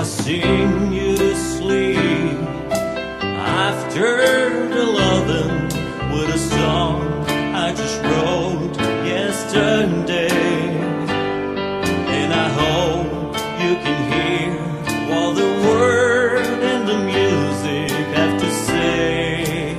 sing you to sleep after the loving with a song I just wrote yesterday. And I hope you can hear what the word and the music have to say.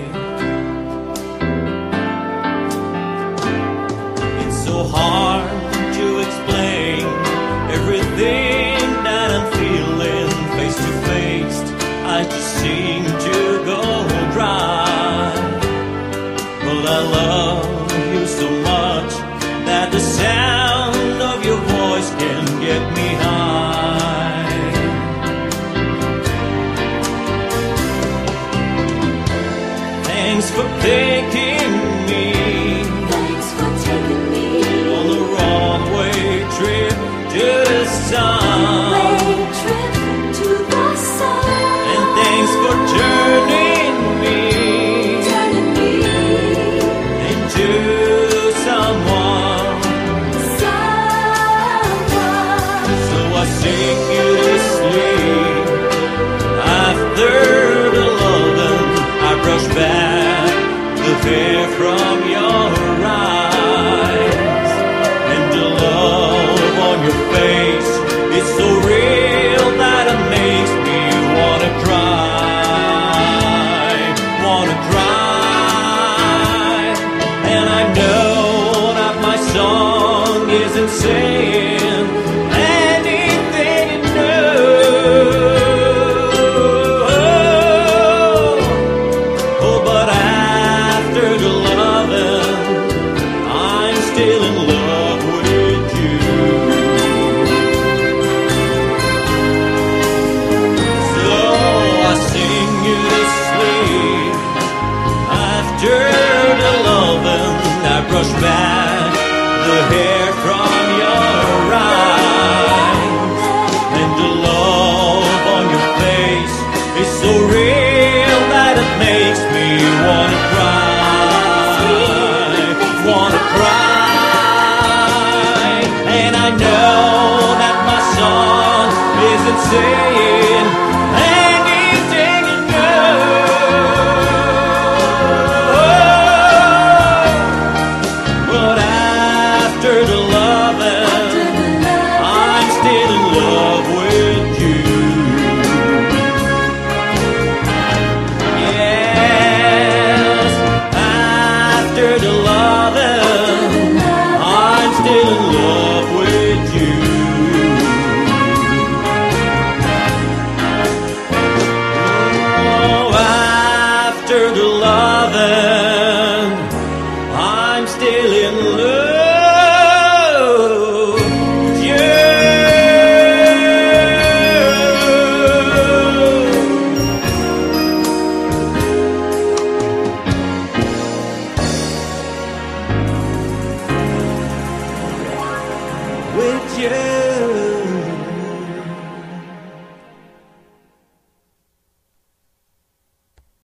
It's so hard to explain everything that I'm feeling face to face. I just seem to go dry. But I love you so much that the sound of your voice can get me high. Thanks for taking me. Thanks for taking me on the wrong way trip to the sun. trip to the sun. And thanks for turning me into someone. So I sing you to sleep after the loving. I brush back the hair from your eyes, and the love on your face is so real that it makes me wanna cry, wanna cry. And I know that my song isn't saying anything new. Oh, but after the loving, I'm still in love with you. So I sing you to sleep after the loving. I brush back the hair from your eyes, and the love on your face is so real that it makes me wanna cry, wanna cry. And I know that my song isn't saying anything new. But after the loving, I'm still in love with you. Yes, after the loving, I'm still in love with you. Oh, after the loving, I'm still in love.